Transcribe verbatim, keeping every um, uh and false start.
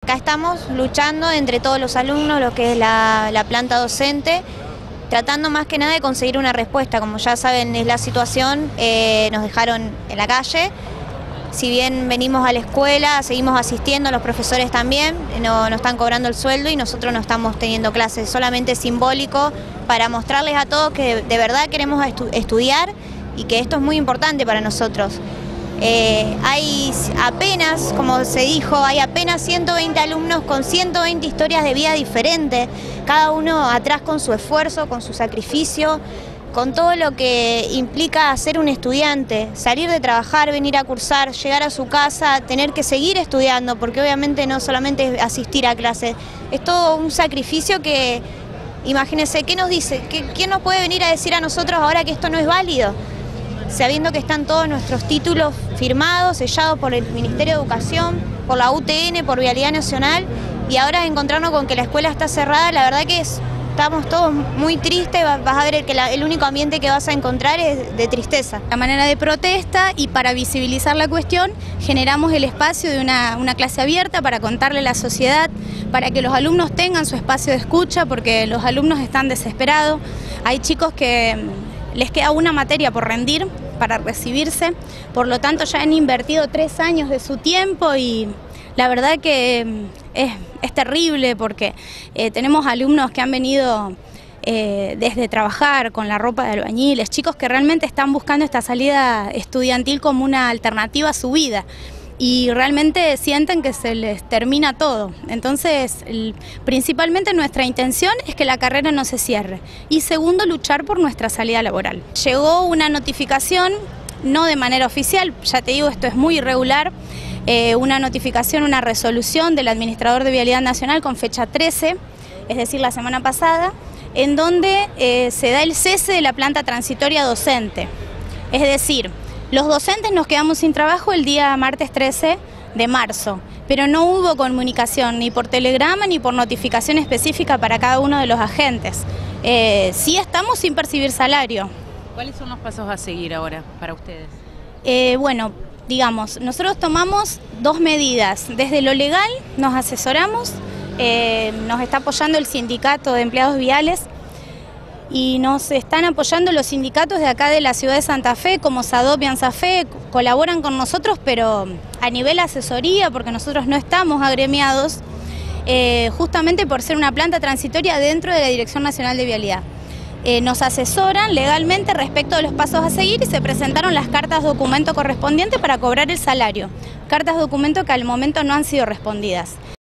Acá estamos luchando entre todos los alumnos, lo que es la, la planta docente, tratando más que nada de conseguir una respuesta. Como ya saben, es la situación, eh, nos dejaron en la calle. Si bien venimos a la escuela, seguimos asistiendo, los profesores también, no, no están cobrando el sueldo y nosotros no estamos teniendo clases, solamente simbólico para mostrarles a todos que de verdad queremos estu estudiar y que esto es muy importante para nosotros. Eh, hay apenas, como se dijo, hay apenas ciento veinte alumnos con ciento veinte historias de vida diferentes, cada uno atrás con su esfuerzo, con su sacrificio, con todo lo que implica ser un estudiante, salir de trabajar, venir a cursar, llegar a su casa, tener que seguir estudiando, porque obviamente no solamente es asistir a clases, es todo un sacrificio que, imagínense, ¿qué nos dice? ¿Quién nos puede venir a decir a nosotros ahora que esto no es válido? Sabiendo que están todos nuestros títulos firmados, sellados por el Ministerio de Educación, por la U T N, por Vialidad Nacional, y ahora encontrarnos con que la escuela está cerrada, la verdad que es, estamos todos muy tristes, vas a ver que la, el único ambiente que vas a encontrar es de tristeza. A manera de protesta y para visibilizar la cuestión, generamos el espacio de una, una clase abierta para contarle a la sociedad, para que los alumnos tengan su espacio de escucha, porque los alumnos están desesperados. Hay chicos que les queda una materia por rendir para recibirse, por lo tanto ya han invertido tres años de su tiempo y la verdad que es, es terrible porque eh, tenemos alumnos que han venido eh, desde trabajar con la ropa de albañiles, chicos que realmente están buscando esta salida estudiantil como una alternativa a su vida y realmente sienten que se les termina todo. Entonces, el, principalmente nuestra intención es que la carrera no se cierre y segundo, luchar por nuestra salida laboral. Llegó una notificación, no de manera oficial, ya te digo, esto es muy irregular, eh, una notificación, una resolución del Administrador de Vialidad Nacional con fecha trece, es decir, la semana pasada, en donde eh, se da el cese de la planta transitoria docente, es decir, los docentes nos quedamos sin trabajo el día martes trece de marzo, pero no hubo comunicación ni por telegrama ni por notificación específica para cada uno de los agentes. Eh, sí estamos sin percibir salario. ¿Cuáles son los pasos a seguir ahora para ustedes? Eh, bueno, digamos, nosotros tomamos dos medidas. Desde lo legal nos asesoramos, eh, nos está apoyando el Sindicato de Empleados Viales, y nos están apoyando los sindicatos de acá de la ciudad de Santa Fe, como SADOP y ANSAFE, colaboran con nosotros, pero a nivel asesoría, porque nosotros no estamos agremiados, eh, justamente por ser una planta transitoria dentro de la Dirección Nacional de Vialidad. Eh, nos asesoran legalmente respecto de los pasos a seguir y se presentaron las cartas documento correspondientes para cobrar el salario. Cartas documento que al momento no han sido respondidas.